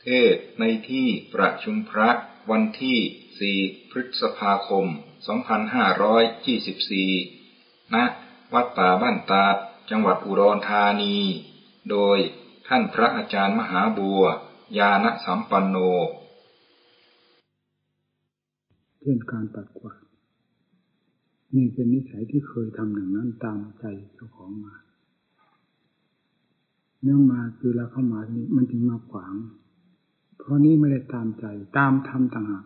เทศในที่ประชุมพระวันที่ 4 พฤษภาคม 2524 ณ วัดป่าบ้านตาด จังหวัดอุดรธานี โดยท่านพระอาจารย์มหาบัว ญาณสัมปันโนเรื่องการปัดกวาดนี่เป็นนิสัยที่เคยทำอย่างนั้นตามใจเจ้าของมาเนื่องมาคือเราเข้ามานี่มันจึงมาขวางเพราะนี้ไม่ได้ตามใจตามธรรมต่างหาก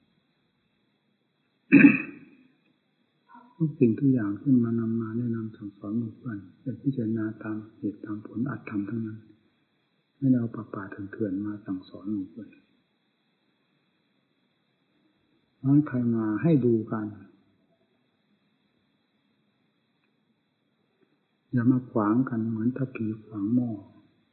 ทุกสิ่งทุกอย่างที่มานำมาแนะนำสั่งสอนหมู่เพื่อนเป็นพิจารณาตามเหตุตามผลอัตธรรมทั้งนั้นไม่ได้เอาป่าๆเถื่อนๆมาสั่งสอนหมู่เพื่อนน้อยใครมาให้ดูกันอย่ามาขวางกันเหมือนทัพพีขวางหม้อ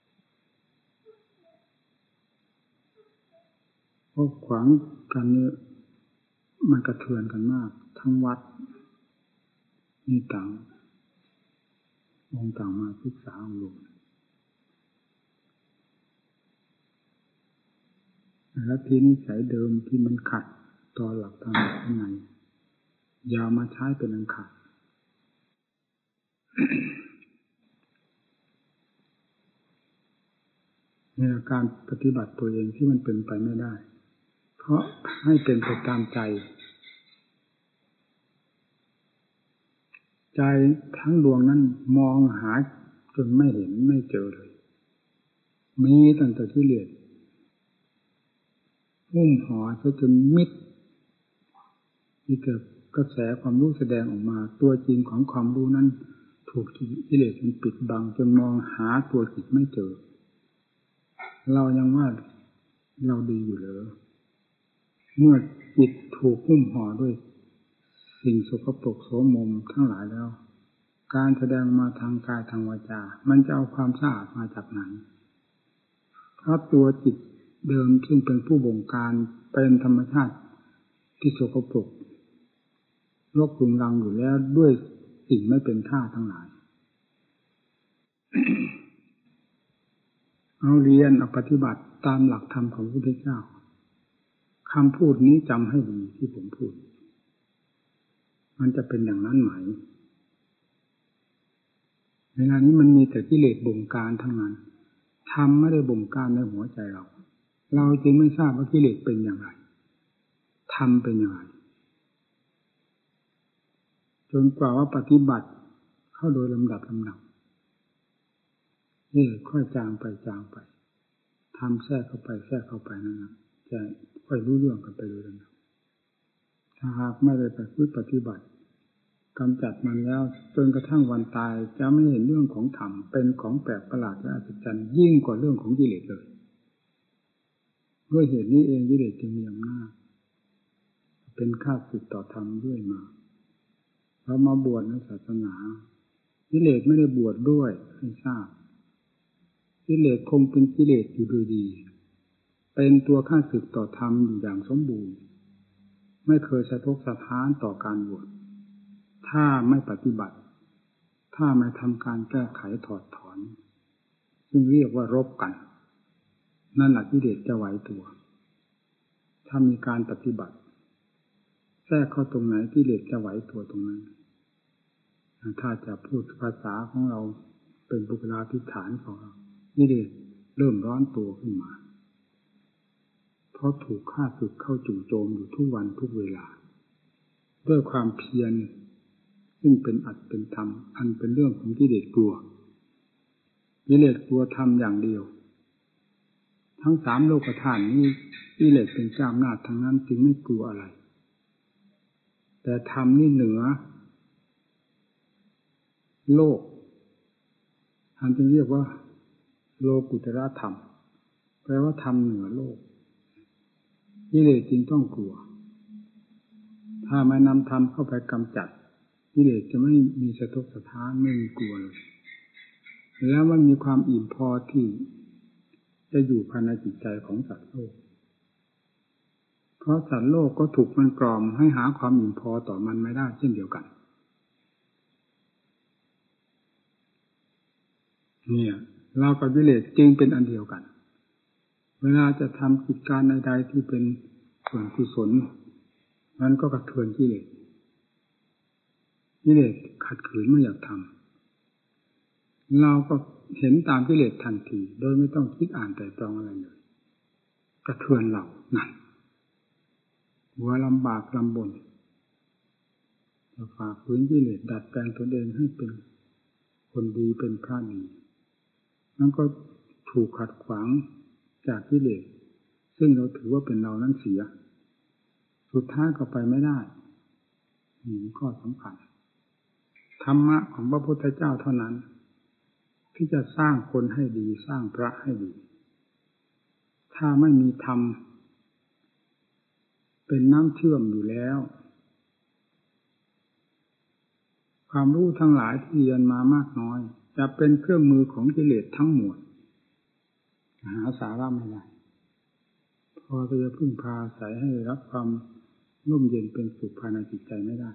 เพราะขวางกันเนี่ยมันกระเทือนกันมากทั้งวัดนี่ต่างองค์ต่างมาศึกษาอบรมและที่นิสัยเดิมที่มันขัดต่อหลักธรรมข้างในอย่ามาใช้เป็นอันขาดในการปฏิบัติตัวเองที่มันเป็นไปไม่ได้เพราะให้เป็นไปตามใจใจทั้งดวงนั้นมองหาจนไม่เห็นไม่เจอเลยมีตั้งแต่กิเลสหุ้มห่อจนมิดมีแต่กระแสความรู้แสดงออกมาตัวจริงของความรู้นั้นถูกกิเลสมันปิดบังจนมองหาตัวจิตไม่เจอเรายังว่าเราดีอยู่เหรอเมื่อจิตถูกหุ้มห่อด้วยสิ่งสกปรกโสมมทั้งหลายแล้วการแสดงมาทางกายทางวาจามันจะเอาความสะอาดมาจากไหนเพราะตัวจิตเดิมซึ่งเป็นผู้บงการเป็นธรรมชาติที่สกปรกรกรุงรังอยู่แล้วด้วยสิ่งไม่เป็นท่าทั้งหลาย เอาเรียนเอาปฏิบัติตามหลักธรรมของพระพุทธเจ้าคำพูดนี้จำให้ดีที่ผมพูดมันจะเป็นอย่างนั้นไหมเวลานี้มันมีแต่กิเลสบงการทั้งนั้นธรรมไม่ได้บงการในหัวใจเราจึงไม่ทราบว่ากิเลสเป็นอย่างไรธรรมเป็นอย่างไรจนกว่าว่าปฏิบัติเข้าโดยลำดับนี่ค่อยจางไปทำแทรกเข้าไปนั่นนะจะค่อยรู้เรื่องกันไปเลยนะถ้าหากไม่ได้ไปฝึกปฏิบัติกำจัดมันแล้วจนกระทั่งวันตายจะไม่เห็นเรื่องของธรรมเป็นของแปลกประหลาดและอัศจรรย์ยิ่งกว่าเรื่องของกิเลสเลยด้วยเหตุนี้เองกิเลสจึงมีอำนาจเป็นข้าศึกต่อธรรมด้วยมาเรามาบวชในศาสนากิเลสไม่ได้บวชด้วยให้ทราบกิเลสคงเป็นกิเลสอยู่โดยดีเป็นตัวข้าศึกต่อธรรมอยู่อย่างสมบูรณ์ไม่เคยสะทกสะท้านต่อการบวชถ้าไม่ปฏิบัติถ้าไม่ทำการแก้ไขถอดถอนซึ่งเรียกว่ารบกันนั่นแหละกิเลสจะไหวตัวถ้ามีการปฏิบัติแทรกเข้าตรงไหนกิเลสจะไหวตัวตรงนั้นถ้าจะพูดภาษาของเราเป็นบุคลาธิฐานของเรากิเลสเริ่มร้อนตัวขึ้นมาเพราะถูกฆ่าศึกเข้าจู่โจมอยู่ทุกวันทุกเวลาด้วยความเพียรซึ่งเป็นอัตเป็นธรรมอันเป็นเรื่องของกิเลสกลัวกิเลสกลัวธรรมอย่างเดียวทั้งสามโลกธาตุนี้กิเลสเป็นเจ้าอำนาจทั้งนั้นจึงไม่กลัวอะไรแต่ธรรมนี่เหนือโลกท่านจึงเรียกว่าโลกุตระธรรมแปลว่าธรรมเหนือโลกกิเลสจึงต้องกลัวถ้าไม่นำธรรมเข้าไปกำจัดกิเลสจะไม่มีสะทกสะท้านไม่มีกลัวเลยแล้วมันมีความอิ่มพอที่จะอยู่ภายในจิตใจของสัตว์โลกเพราะสัตว์โลกก็ถูกมันกล่อมให้หาความอิ่มพอต่อมันไม่ได้เช่นเดียวกันเนี่ยเรากับกิเลสจึงเป็นอันเดียวกันเวลาจะทำกิจการใดๆที่เป็นส่วนกุศลมันก็กระเทือนกิเลสขัดขืนไม่อยากทำเราก็เห็นตามกิเลสทันทีโดยไม่ต้องคิดอ่านแต่ตรองอะไรเลยกระเทือนเรานั่นหัวลำบากลำบนจะฝ่าฝืนกิเลสดัดแปลงตนเองให้เป็นคนดีเป็นพระดีนั่นก็ถูกขัดขวางจากกิเลสซึ่งเราถือว่าเป็นเรานั้นเสียสุดท้ายก็ไปไม่ได้นี่ข้อสำคัญธรรมะของพระพุทธเจ้าเท่านั้นที่จะสร้างคนให้ดีสร้างพระให้ดีถ้าไม่มีธรรมเป็นน้ำเชื่อมอยู่แล้วความรู้ทั้งหลายที่เรียนมามากน้อยจะเป็นเครื่องมือของกิเลสทั้งหมดหาสาระไม่ได้พอจะพึ่งพาอาศัยให้รับความร่มเย็นเป็นสุขภายในจิตใจไม่ได้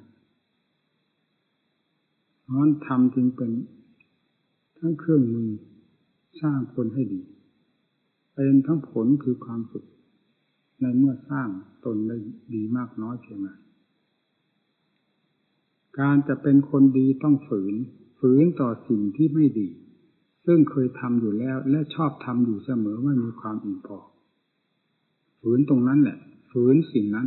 เพราะฉะนั้นธรรมจึงเป็นทั้งเครื่องมือสร้างคนให้ดีเป็นทั้งผลคือความสุขในเมื่อสร้างตนได้ดีมากน้อยเพียงไรการจะเป็นคนดีต้องฝืนต่อสิ่งที่ไม่ดีซึ่งเคยทำอยู่แล้วและชอบทำอยู่เสมอว่ามีความอิ่มพอฝืนตรงนั้นแหละฝืนสิ่งนั้น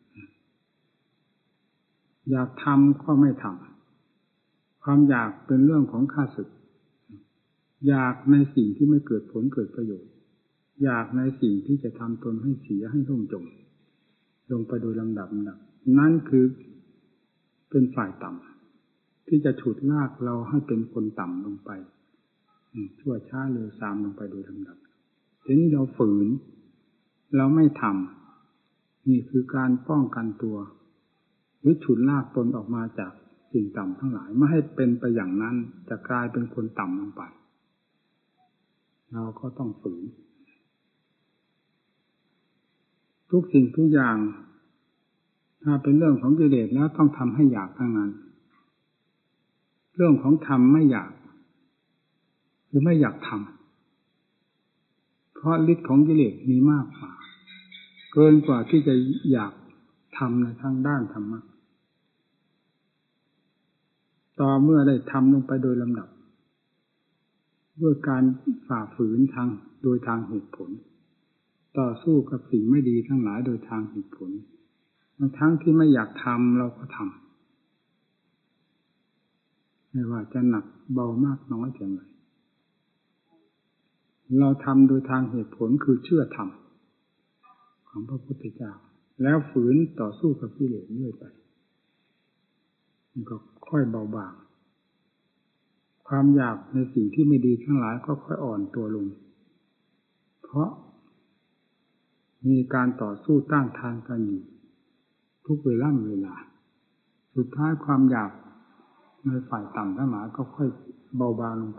อยากทำก็ไม่ทำความอยากเป็นเรื่องของข้าศึกอยากในสิ่งที่ไม่เกิดผลเกิดประโยชน์อยากในสิ่งที่จะทำตนให้เสียให้ล่มจมลงไปโดยลำดับนั่นคือเป็นฝ่ายต่ำที่จะฉุดลากเราให้เป็นคนต่ำลงไปชั่วช้าเร็วซามลงไปโดยลำดับทีนี้เราฝืนเราไม่ทำนี่คือการป้องกันตัวหรือฉุดลากตนออกมาจากสิ่งต่ำทั้งหลายไม่ให้เป็นไปอย่างนั้นจะกลายเป็นคนต่ำลงไปเราก็ต้องฝืนทุกสิ่งทุกอย่างถ้าเป็นเรื่องของกิเลสแล้วต้องทำให้อยากทั้งนั้นเรื่องของธรรมไม่อยากหรือไม่อยากทำเพราะฤทธิ์ของกิเลสมีมากกว่าเกินกว่าที่จะอยากทำในทางด้านธรรมะต่อเมื่อได้ทำลงไปโดยลำดับด้วยการฝ่าฝืนโดยทางเหตุผลต่อสู้กับสิ่งไม่ดีทั้งหลายโดยทางเหตุผลทั้งที่ไม่อยากทำเราก็ทำไม่ว่าจะหนักเบามากน้อยเพียงไรเราทำโดยทางเหตุผลคือเชื่อธรรมของพระพุทธเจ้าแล้วฝืนต่อสู้กับกิเลสเรื่อยไปมันก็ค่อยเบาบางความอยากในสิ่งที่ไม่ดีทั้งหลายก็ค่อยอ่อนตัวลงเพราะมีการต่อสู้ต้านทานกันอยู่ทุกเวลาสุดท้ายความอยากในฝ่ายต่ำทั้งหลายก็ค่อยเบาบางลงไป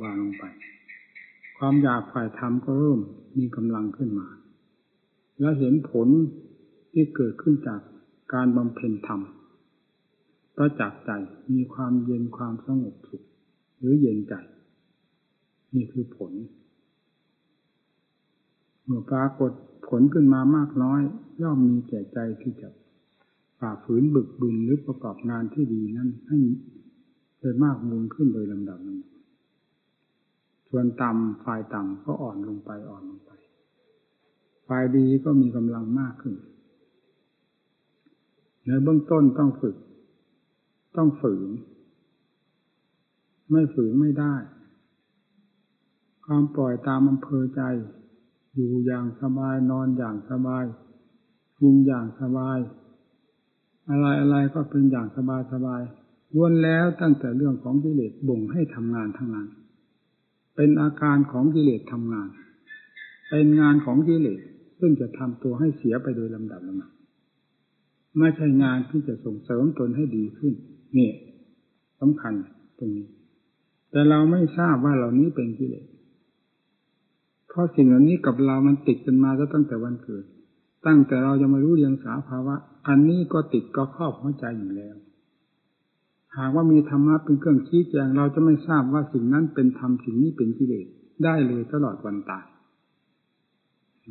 ความอยากฝ่ายธรรมก็เริ่มมีกำลังขึ้นมาและเห็นผลที่เกิดขึ้นจากการบำเพ็ญธรรมประจักษ์ใจมีความเย็นความสงบสุขหรือเย็นใจนี่คือผลเมื่อปรากฏผลขึ้นมามากน้อยย่อมมีแก่ใจที่จะฝ่าฝืนบึกบึนหรือประกอบงานที่ดีนั้นให้เกิดมากมูลขึ้นโดยลำดับส่วนฝ่ายต่ำก็อ่อนลงไปฝ่ายดีก็มีกำลังมากขึ้นในเบื้องต้นต้องฝึกต้องฝืนไม่ฝืนไม่ได้ความปล่อยตามอำเภอใจอยู่อย่างสบายนอนอย่างสบายกินอย่างสบายอะไรก็เป็นอย่างสบายล้วนแล้วตั้งแต่เรื่องของกิเลสบ่งให้ทำงานทั้งนั้นเป็นอาการของกิเลสทำงานเป็นงานของกิเลสซึ่งจะทำตัวให้เสียไปโดยลำดับไม่ใช่งานที่จะส่งเสริมตนให้ดีขึ้นนี่สำคัญตรงนี้แต่เราไม่ทราบว่าเหล่านี้เป็นกิเลสเพราะสิ่งเหล่านี้กับเรามันติดกันมาตั้งแต่วันเกิดตั้งแต่เราจะมารู้เรียงสาภาวะอันนี้ก็ติดก็ครอบหัวใจอยู่แล้วหากว่ามีธรรมะเป็นเครื่องชี้แจงเราจะไม่ทราบว่าสิ่งนั้นเป็นธรรมสิ่งนี้เป็นกิเลสได้เลยตลอดวันตาย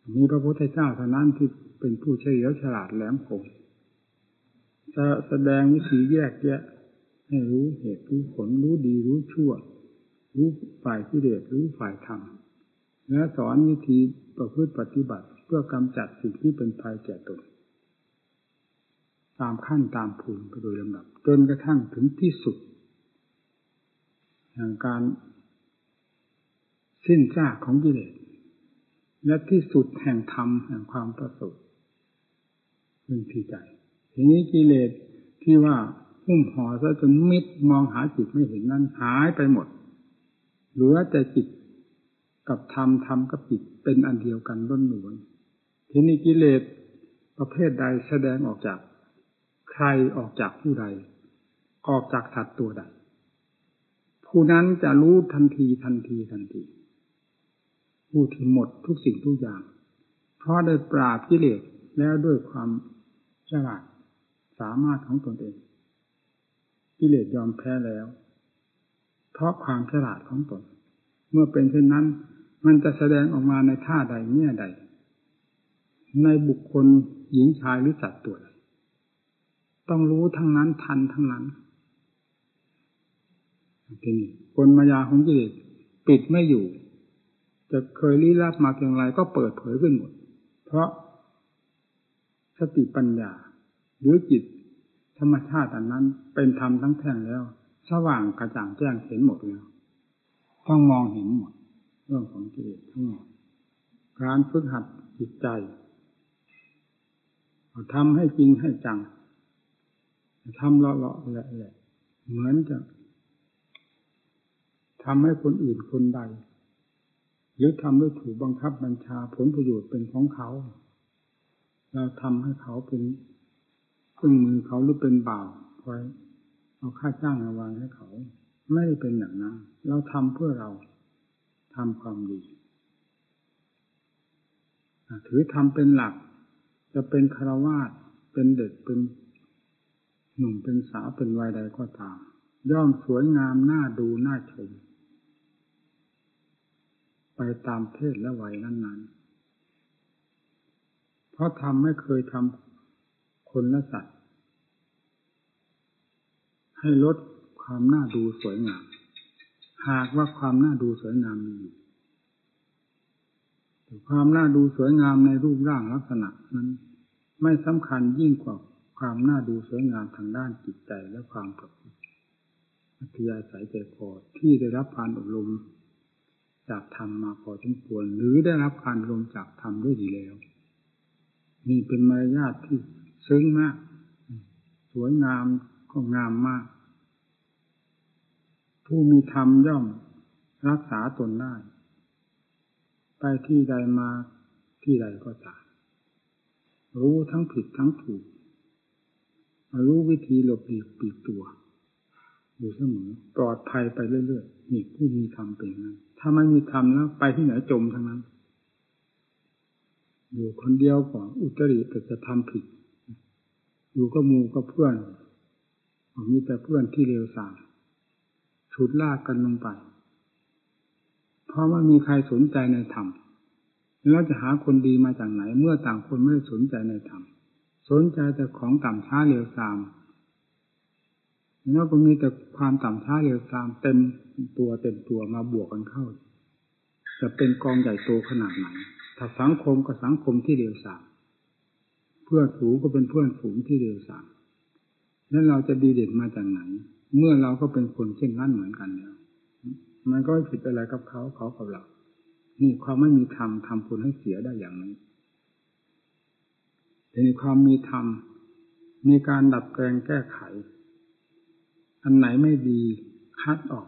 มีพระพุทธเจ้าเท่านั้นที่เป็นผู้เฉลียวฉลาดแหลมคมจะแสดงวิธีแยกแยะให้รู้เหตุรู้ผลรู้ดีรู้ชั่วรู้ฝ่ายกิเลสรู้ฝ่ายธรรมและสอนวิธีประพฤติปฏิบัติเพื่อกำจัดสิ่งที่เป็นภัยแก่ตนตามขั้นตามภูมิไปโดยลำดับจนกระทั่งถึงที่สุดแห่งการสิ้นซากของกิเลสและที่สุดแห่งธรรมแห่งความประเสริฐเป็นที่ใจทีนี้กิเลสที่ว่าหุ้มห่อซะจนมิดมองหาจิตไม่เห็นนั้นหายไปหมดเหลือแต่จิตกับธรรมธรรมกับจิตเป็นอันเดียวกันล้วนๆทีนี้กิเลสประเภทใดแสดงออกจากใครออกจากผู้ใดออกจากสัตว์ตัวใดผู้นั้นจะรู้ทันทีผู้ที่หมดทุกสิ่งทุกอย่างเพราะได้ปราบกิเลสแล้วด้วยความฉลาดสามารถของตนเองกิเลสยอมแพ้แล้วเพราะความฉลาดของตนเมื่อเป็นเช่นนั้นมันจะแสดงออกมาในท่าใดแง่ใดในบุคคลหญิงชายหรือสัตว์ตัวใดต้องรู้ทั้งนั้นทันทั้งนั้นทีนี้กลมายาของกิเลสปิดไม่อยู่จะเคยลี้ลับมาเพียงไรก็เปิดเผยขึ้นหมดเพราะสติปัญญาหรือจิตธรรมชาติอันนั้นเป็นธรรมทั้งแท่งแล้วสว่างกระจ่างแจ้งเห็นหมดแล้วต้องมองเห็นหมดเรื่องของกิเลสทั้งหมดการฝึกหัดจิตใจทำให้จริงให้จังทำเลาะๆแหละเหมือนจะทำให้คนอื่นคนใดหรือทำด้วยถูกบังคับบัญชาผลประโยชน์เป็นของเขาเราทำให้เขาเป็นเครื่องมือเขาหรือเป็นบ่าวคอยเอาค่าจ้างมาวางให้เขาไม่ได้เป็นอย่างนั้นเราทำเพื่อเราทำความดีถือทำเป็นหลักจะเป็นฆราวาสเป็นเด็กเป็นหนุ่มเป็นสาวเป็นวัยใดก็ตามย่อมสวยงามน่าดูน่าชมไปตามเพศและวัยนั้นๆเพราะทำไม่เคยทำคนและสัตว์ให้ลดความน่าดูสวยงามหากว่าความน่าดูสวยงามมีอยู่แต่ความน่าดูสวยงามในรูปร่างลักษณะนั้นไม่สำคัญยิ่งกว่าความน่าดูสวยงามทางด้านจิตใจและความประพฤติอัธยาศัยใจคอที่ได้รับการอบรมจากธรรมมาพอสมควรหรือได้รับการอบรมจากธรรมด้วยดีแล้วนี่เป็นมารยาทที่ซึ้งมากสวยงามก็งามมากผู้มีธรรมย่อมรักษาตนได้ไปที่ใดมาที่ใดก็ตามรู้ทั้งผิดทั้งถูกรู้วิธีหลบหลีกปีกตัวอยู่เสมอปลอดภัยไปเรื่อยๆนี่ผู้มีธรรมเป็นอย่างนั้นถ้าไม่มีธรรมแล้วไปที่ไหนจมทั้งนั้นอยู่คนเดียวก็อุตริแต่จะทำผิดอยู่ก็หมู่ก็เพื่อนมีแต่เพื่อนที่เลวทรามฉุดลากกันลงไปเพราะว่ามีใครสนใจในธรรมแล้วจะหาคนดีมาจากไหนเมื่อต่างคนไม่ได้สนใจในธรรมสนใจแต่ของต่ำช้าเลวทรามแล้วก็มีแต่ความต่ำช้าเลวทรามเต็มตัวมาบวกกันเข้าจะเป็นกองใหญ่โตขนาดไหนถ้าสังคมก็สังคมที่เลวทรามเพื่อนฝูงก็เป็นเพื่อนฝูงที่เลวทรามแล้วเราจะดีเด่นมาจากไหนเมื่อเราก็เป็นคนเช่นนั้นเหมือนกันแล้วมันก็ไม่ผิดอะไรกับเขากับเรานี่ความไม่มีธรรมทำคนให้เสียได้อย่างนี้แต่ในความมีธรรมมีการดัดแปลงแก้ไขอันไหนไม่ดีคัดออก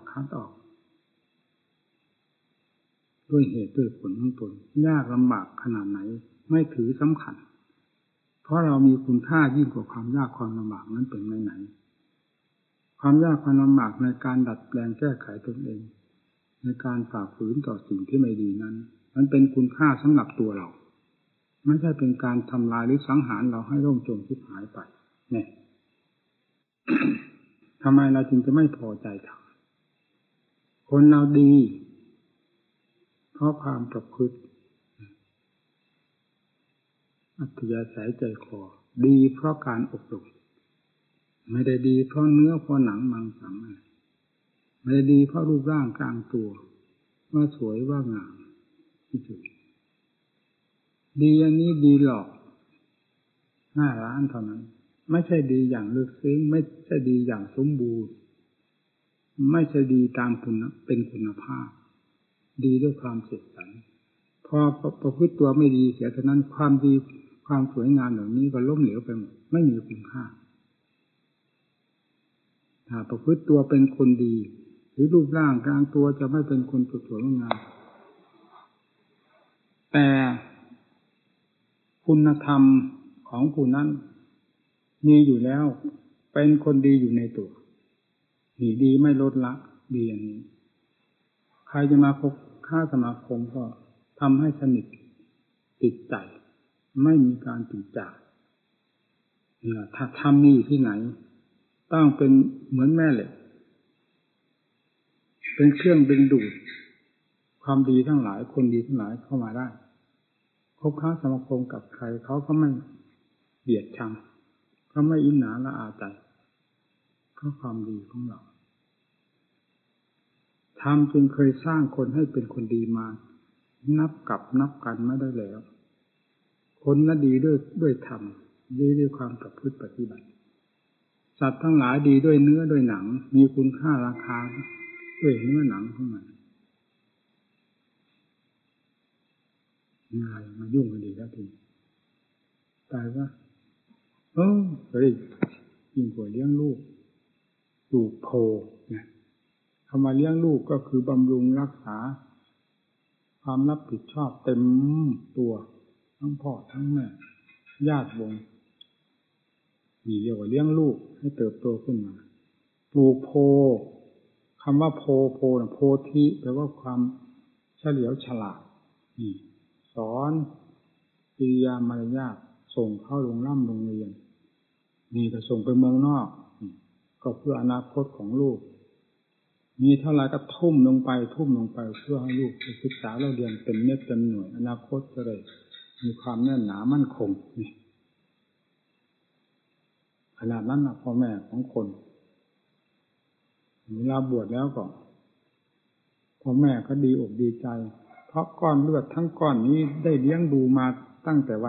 ด้วยเหตุด้วยผลของตนยากลำบากขนาดไหนไม่ถือสำคัญเพราะเรามีคุณค่ายิ่งกว่าความยากความลำบากนั้นเป็นไหนความยากความลำบากในการดัดแปลงแก้ไขตนเองในการฝ่าฝืนต่อสิ่งที่ไม่ดีนั้นมันเป็นคุณค่าสำหรับตัวเราไม่ใช่เป็นการทำลายหรือสังหารเราให้ร่มจมชิบหายไปเนี่ย ทำไมเราจึงจะไม่พอใจทำคนเราดีเพราะความประพฤติอัธยาศัยใจคอดีเพราะการอบรมไม่ได้ดีเพราะเนื้อเพราะหนังมังสังไม่ได้ดีเพราะรูปร่างกลางตัวว่าสวยว่างามที่สุดดีอันนี้ดีหลอก5 ล้านเท่านั้นไม่ใช่ดีอย่างลึกซึ้งไม่ใช่ดีอย่างสมบูรณ์ไม่ใช่ดีตามคุณเป็นคุณภาพดีด้วยความเสร็จสรรพอประพฤติตัวไม่ดีเสียเท่านั้นความดีความสวยงามเหล่านี้ก็ล้มเหลวไปหมดไม่มีคุณค่าถ้าประพฤติตัวเป็นคนดีหรือรูปร่างกลางตัวจะไม่เป็นคนสวยงามแต่คุณธรรมของผู้นั้นมีอยู่แล้วเป็นคนดีอยู่ในตัวนี่ดีไม่ลดละดีอย่างนี้ใครจะมาพบค่าสมาคมก็ทำให้สนิทติดใจไม่มีการติดจากถ้าทำนี่ที่ไหนต้องเป็นเหมือนแม่เหล็กเป็นเครื่องดึงดูดความดีทั้งหลายคนดีทั้งหลายเข้ามาได้คบค้าสมาคมกับใครเขาก็ไม่เบียดชังเขาไม่อิจฉาละอาใจเพราะความดีของเราธรรมจึงเคยสร้างคนให้เป็นคนดีมานับกันไม่ได้แล้วคนน่ะดีด้วยธรรมดีด้วยความประพฤติปฏิบัติสัตว์ทั้งหลายดีด้วยเนื้อด้วยหนังมีคุณค่าราคาด้วยเนื้อหนังของมันอะไรมายุ่งกันดีแล้วทีตายว่าเฮ้ยยิ่งกว่าเลี้ยงลูกปลูกโพเนี่ยคำว่าเลี้ยงลูกก็คือบำรุงรักษาความรับผิดชอบเต็มตัวทั้งพ่อทั้งแม่ญาติวงนี่เรียกว่าเลี้ยงลูกให้เติบโตขึ้นมาปลูกโพคำว่าโพนะโพธิแปลว่าความเฉลียวฉลาดนี่สอนกิริยามารยาทส่งเข้าโรงเรียนนี่ก็ส่งไปเมืองนอกก็เพื่ออนาคตของลูกมีเท่าไรก็ทุ่มลงไปเพื่อให้ลูกศึกษาเราเรียนเป็นเม็ดเป็นหน่วยอนาคตจะได้มีความแน่นหนามั่นคงนี่ขนาดนั้นนะพ่อแม่ของคนเวลาบวชแล้วก็พ่อแม่ก็ดีอกดีใจเพราะก้อนเลือดทั้งก้อนนี้ได้เลี้ยงดูมาตั้งแต่วัน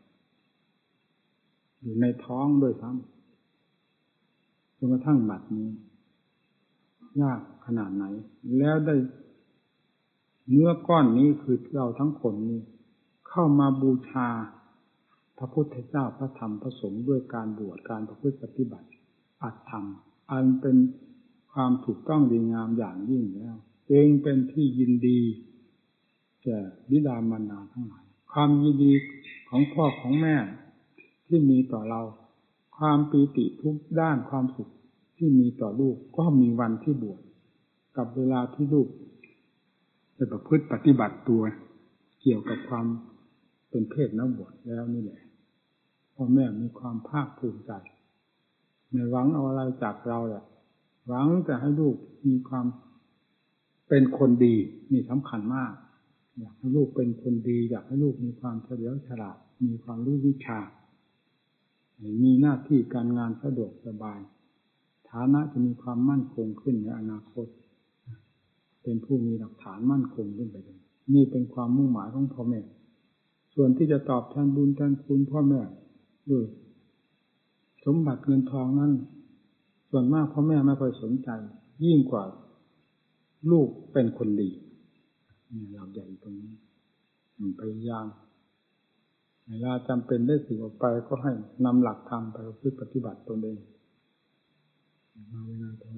อยู่ในท้องด้วยซ้ำจนกระทั่งบัดนี้ยากขนาดไหนแล้วได้เนื้อก้อนนี้คือเราทั้งคนนี้เข้ามาบูชาพระพุทธเจ้าพระธรรมพระสงฆ์ด้วยการบวชการประพฤติปฏิบัติอัตธรรมอันเป็นความถูกต้องดีงามอย่างยิ่งแล้วจึงเป็นที่ยินดีแก่บิดามารดาทั้งหลายความยินดีของพ่อของแม่ที่มีต่อเราความปีติทุกด้านความสุขที่มีต่อลูกก็มีวันที่บวชกับเวลาที่ลูกจะประพฤติปฏิบัติตัวเกี่ยวกับความเป็นเพศนักบวชแล้วนี่แหละพ่อแม่มีความภาคภูมิใจไม่หวังเอาอะไรจากเราแหละหวังจะให้ลูกมีความเป็นคนดีนี่สำคัญมากอยากให้ลูกเป็นคนดีอยากให้ลูกมีความเฉลียวฉลาดมีความรู้วิชามีหน้าที่การงานสะดวกสบายฐานะจะมีความมั่นคงขึ้นในอนาคตเป็นผู้มีหลักฐานมั่นคงขึ้นไปเลยนี่เป็นความมุ่งหมายของพ่อแม่ส่วนที่จะตอบแทนบุญแทนคุณพ่อแม่ด้วยสมบัติเงินทองนั้นส่วนมากพ่อแม่ไม่ค่อยสนใจยิ่งกว่าลูกเป็นคนดีนี่หลักใหญ่ตรงนี้พยายามเวลาจำเป็นได้สิ่งออกไปก็ให้นำหลักธรรมไปประพฤติปฏิบัติตนเองมาเวลาทำไม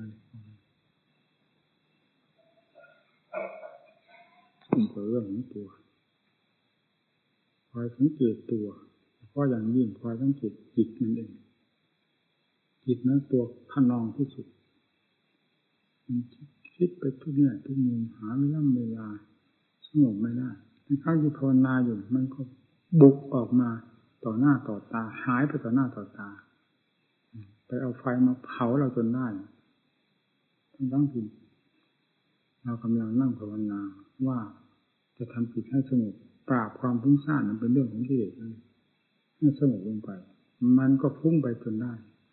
เรื่องของตัวคอยสังเกตตัวเพราะอย่างยิ่งคอยสังเกตจิตนั่นเองจิตนั้นตัวขนองที่สุดมันคิดไปทุกแง่ทุกมุมหาเวลาสงบไม่ได้ทั้งที่ภาวนาอยู่มันก็บุกออกมาต่อหน้าต่อตาหายไปต่อหน้าต่อตาไปเอาไฟมาเผาเราจนได้ทั้งที่เรากำลังนั่งภาวนาว่าจะทำจิตให้สงบปราบความฟุ้งซ่านนั้นเป็นเรื่องของกิเลสให้สงบลงไปมันก็พุ่งไปจนได้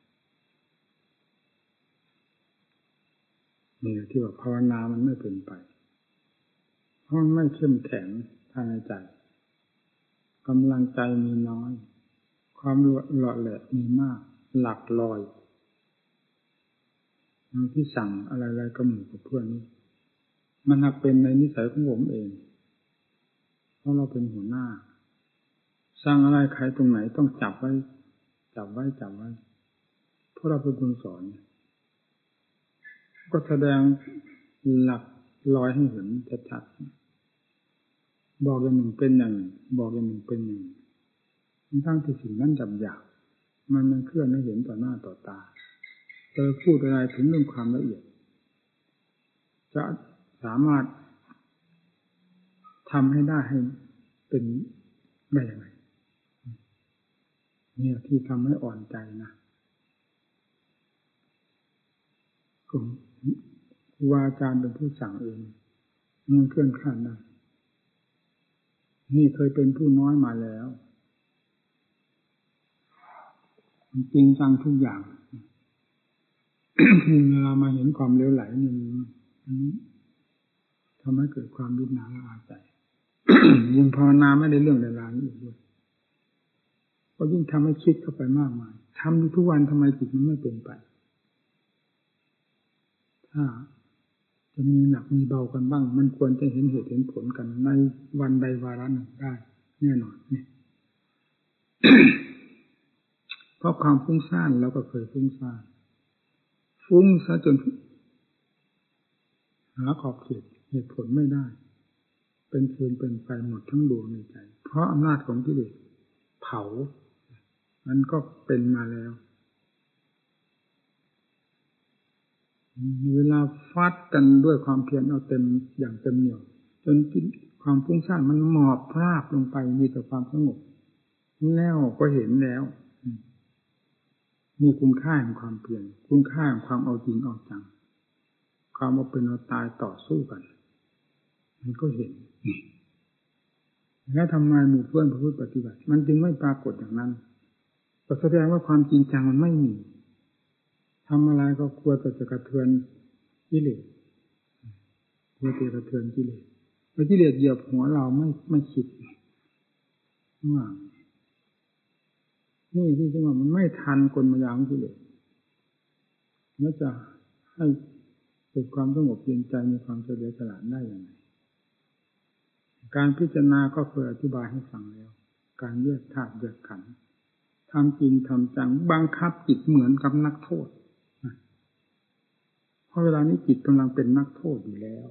นี่ที่ว่าภาวนามันไม่เป็นไปเพราะมันไม่เข้มแข็งภายในใจกำลังใจมีน้อยความหล่อแหละมีมากหลักลอยที่สั่งอะไรๆกับหมู่กับเพื่อนนี่มันหักเป็นในนิสัยของผมเองเพราะเราเป็นหัวหน้าสร้างอะไรใครตรงไหนต้องจับไว้เพราะเราเป็นคนสอนก็แสดงหลักลอยให้เห็นชัดๆบอกอย่างหนึ่งเป็นอย่างหนึ่งบอกอย่างหนึ่งเป็นอย่างหนึ่งทั้งที่สิ่งนั้นหยาบๆมันเคลื่อนให้เห็นต่อหน้าต่อตาพูดอะไรถึงเรื่องความละเอียดจะสามารถทำให้ได้ให้เป็นได้อย่างไรเนี่ยที่ทำให้อ่อนใจนะครูบาอาจารย์เป็นผู้สั่งเองมันเคลื่อนคลาดได้นี่เคยเป็นผู้น้อยมาแล้วจริงจังทุกอย่าง เวลามาเห็นความเลวไหลนี่ทำให้เกิดความวิตนาละอาใจ ยิ่งภาวนาไม่ได้เรื่องในราวนี้อีกด้วยก็ยิ่งทำให้คิดเข้าไปมากมายทำอยู่ทุกวันทำไมจิตมันไม่เป็นไปถ้าจะมีหนักมีเบากันบ้างมันควรจะเห็นเหตุเห็นผลกันในวันใดวาระหนึ่งได้แน่นอนเนี่ย เพราะความฟุ้งซ่านเราก็เคยฟุ้งซ่านฟุ้งซะจนหาขอบเขตเหตุผลไม่ได้เป็นฟืนเป็นไฟหมดทั้งดวงในใจเพราะอำนาจของกิเลสเผามันก็เป็นมาแล้วเวลาฟัดกันด้วยความเพียรเอาเต็มอย่างเต็มเหนี่ยวจนความฟุ้งซ่านมันหมอบพราบลงไปมีแต่ความสงบแล้วก็เห็นแล้วมีคุณค่าแห่งความเพียรคุณค่าแห่งความเอาจริงเอาจังความเอาเป็นเอาตายต่อสู้กันมันก็เห็นแล้วทำไมหมู่เพื่อนผู้ปฏิบัติมันจึงไม่ปรากฏอย่างนั้นก็แสดงว่าความจริงจังมันไม่มีทำอะไรก็กลัวแต่จะกระเทือนกิเลสกลัวจะกระเทือนกิเลสเมื่อกิเลสเหยียบหัวเราไม่คิดว่านี่ที่จริงว่ามันไม่ทันกลมายาของกิเลสแล้วจะให้เกิดความสงบเย็นใจมีความเฉลียวฉลาดได้อย่างไรการพิจารณาก็เคยอธิบายให้ฟังแล้วการแยกธาตุแยกขันธ์ทำจริงทำจังบังคับจิตเหมือนกับนักโทษเพราะเวลานี้จิตกำลังเป็นนักโทษอยู่แล้ว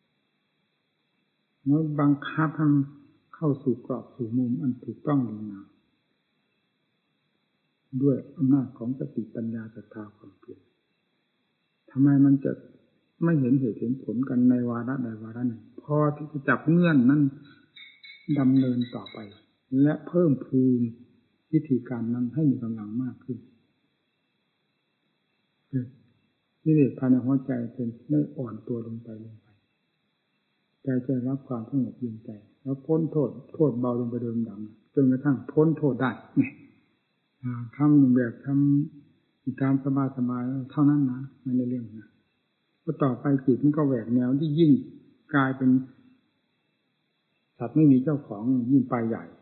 แล้วบังคับทำเข้าสู่กรอบสู่มุมอันถูกต้องดีงามด้วยอำนาจของสติปัญญาศรัทธาความเพียรทำไมมันจะไม่เห็นเหตุเห็นผลกันในวาระใดวาระหนึ่งพอที่จะจับเงื่อนนั้นดำเนินต่อไปและเพิ่มพูนวิธีการนั้นให้มีกำลังมากขึ้นกิเลสภายในหัวใจเป็นได้อ่อนตัวลงไปใจจะรับความสงบเย็นใจแล้วพ้นโทษเบาลงไปเดิมดังจนกระทั่งพ้นโทษได้ทำหนึ่งแบบทำอีกตามสบายๆเท่านั้นนะไม่ได้เรื่องนะก็ต่อไปจิตมันก็แหวกแนวที่ยิ่งกลายเป็นสัตว์ไม่มีเจ้าของยิ่งไปใหญ่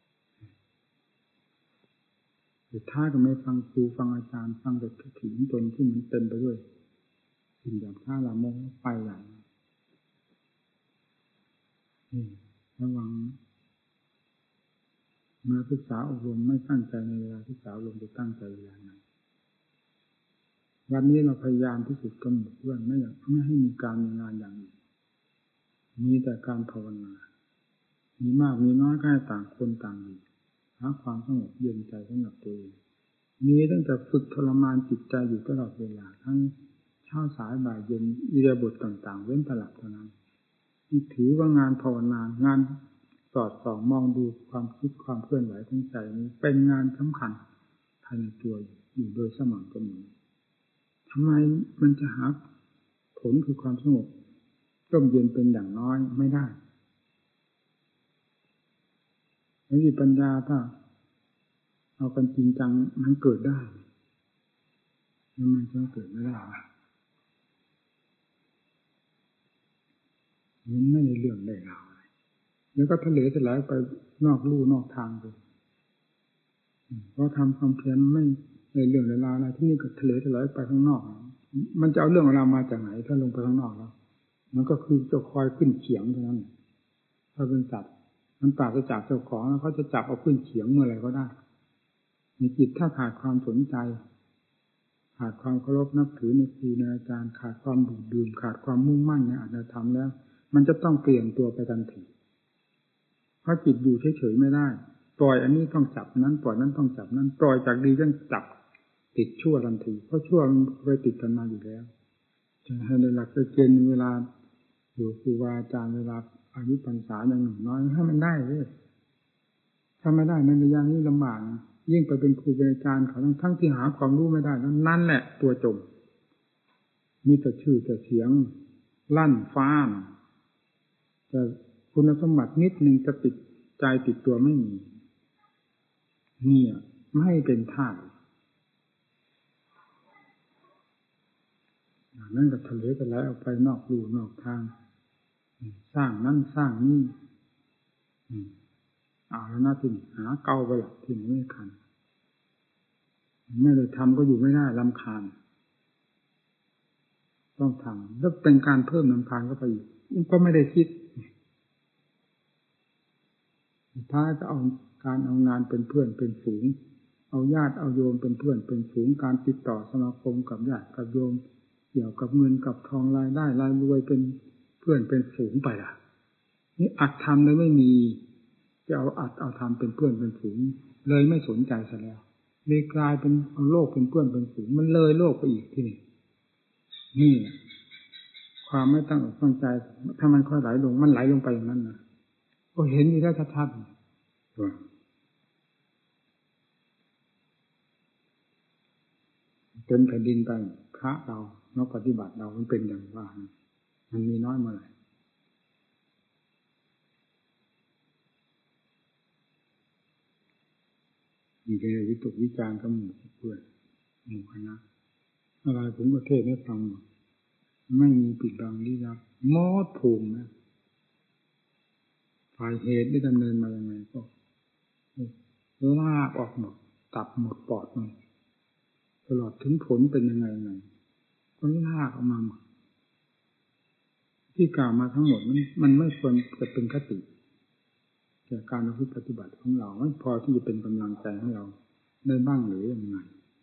สุดท้ายก็ไม่ฟังครูฟังอาจารย์ฟังแต่ถิ่นตนที่มันเต็มไปด้วยสิ่งอย่างท่าละโมงไปใหญ่ระวังมาศึกษาอบรมไม่ตั้งใจในเวลาศึกษาอบรมจะตั้งใจเวลาไหนวันนี้เราพยายามที่สุดกำหนดเพื่อนไม่ให้มีการมีงานอย่างอื่นมีแต่การภาวนามีมากมีน้อยก็ให้ต่างคนต่างอยู่หาความสงบเย็นใจสำหรับตัวเองมีตั้งแต่ฝึกทรมานจิตใจอยู่ตลอดเวลาทั้งเช้าสายบ่ายเย็นอิริยาบถต่างๆเว้นตลับเท่านั้นถือว่างานภาวนางานสอดส่องมองดูความคิดความเคลื่อนไหวของใจนี้เป็นงานสำคัญภายในตัวอยู่โดยสม่ำเสมอทำไมมันจะหาผลคือความสงบร่มเย็นเป็นอย่างน้อยไม่ได้แล้วปัญญาถ้าเอากันจริงจังมันเกิดได้มันจะเกิดไม่ได้มันไม่ได้เรื่องได้ราวอะไรแล้วก็ทะเลทลายไปนอกลู่นอกทางไปเพราะทำความเพียรไม่ในเรื่องเวลาอะไรที่นี่ก็ทะเลทลายไปข้างนอกมันจะเอาเรื่องเรามาจากไหนถ้าลงไปข้างนอกแล้วมันก็คือจะคอยขึ้นเขียงเท่านั้นถ้าเป็นสัตว์มันปราศจากเจ้าของแล้วเขาจะจับเอาขึ้นเขียงเมื่อไรก็ได้ในจิตถ้าขาดความสนใจขาดความเคารพนับถือในครูในอาจารย์ขาดความดูดดื่มขาดความมุ่งมั่นในอาจธรรมแล้วมันจะต้องเปลี่ยนตัวไปทันทีเพราะจิตอยู่เฉยๆไม่ได้ปล่อยอันนี้ต้องจับนั้นปล่อยนั้นต้องจับนั้นปล่อยจากดีต้องจับติดชั่วทันทีเพราะชั่วมันเคยติดกันมาอยู่แล้วจะให้ในหลักเกณฑ์เวลาอยู่ครูบาอาจารย์เวลาอายุพรรษาอย่างหนึ่งน้อยให้มันได้เลยถ้าไม่ได้ในระยะนี้ลำบากยิ่งไปเป็นครูเป็นอาจารย์เขาทั้งที่หาความรู้ไม่ได้นั่นแหละตัวจมมีแต่ชื่อแต่เสียงลั่นฟ้าแต่คุณสมบัตินิดนึงจะติดใจติดตัวไม่มีเนี่ยไม่เป็นท่านั่นก็ทะเลก็ไหลออกไปนอกลู่นอกทางสร้างนั่นสร้างนี่เอาแล้วน่าที่หาเกาไปหลักที่ไม่คันไม่ได้ทำก็อยู่ไม่ได้รำคาญต้องทำแล้วเป็นการเพิ่มรำคาญเข้าไปอีกก็ไม่ได้คิดถ้าจะเอาการเอางานเป็นเพื่อนเป็นฝูงเอาญาติเอาโยมเป็นเพื่อนเป็นฝูงการติดต่อสมาคมกับญาติกับโยมเกี่ยวกับเงินกับทองรายได้รายรวยเป็นเพื่อนเป็นฝูงไปล่ะนี่อัดทำเลยไม่มีจะเอาอัดเอาทำเป็นเพื่อนเป็นฝูงเลยไม่สนใจซะแล้วเลยกลายเป็นเอาโลกเป็นเพื่อนเป็นฝูงมันเลยโลกไปอีกที่นี่ความไม่ตั้งอกตั้งใจถ้ามันค่อยไหลลงมันไหลลงไปอย่างนั้นนะก็เห็นอยู่ได้ชัดๆเต็มแผ่นดินไปพระเรานักปฏิบัติเรามันเป็นอย่างว่ามันมีน้อยเมื่อไหร่มีแต่วิตกวิจารณ์กับหมู่เพื่อนหมู่คณะอะไรผมก็เทศให้ฟังไม่มีปิดบังลี้ลับมอดภูมินะฝ่ายเหตุได้ดำเนินมาอย่างไรก็ลากออกหมดตับหมดปอดหมดตลอดถึงผลเป็นยังไงก็ลากออกมาหมดที่กล่าวมาทั้งหมดมันไม่ควรจะเป็นคติแก่การปฏิบัติของเราไม่พอที่จะเป็นกำลังใจให้เราได้บ้างหรือยังไง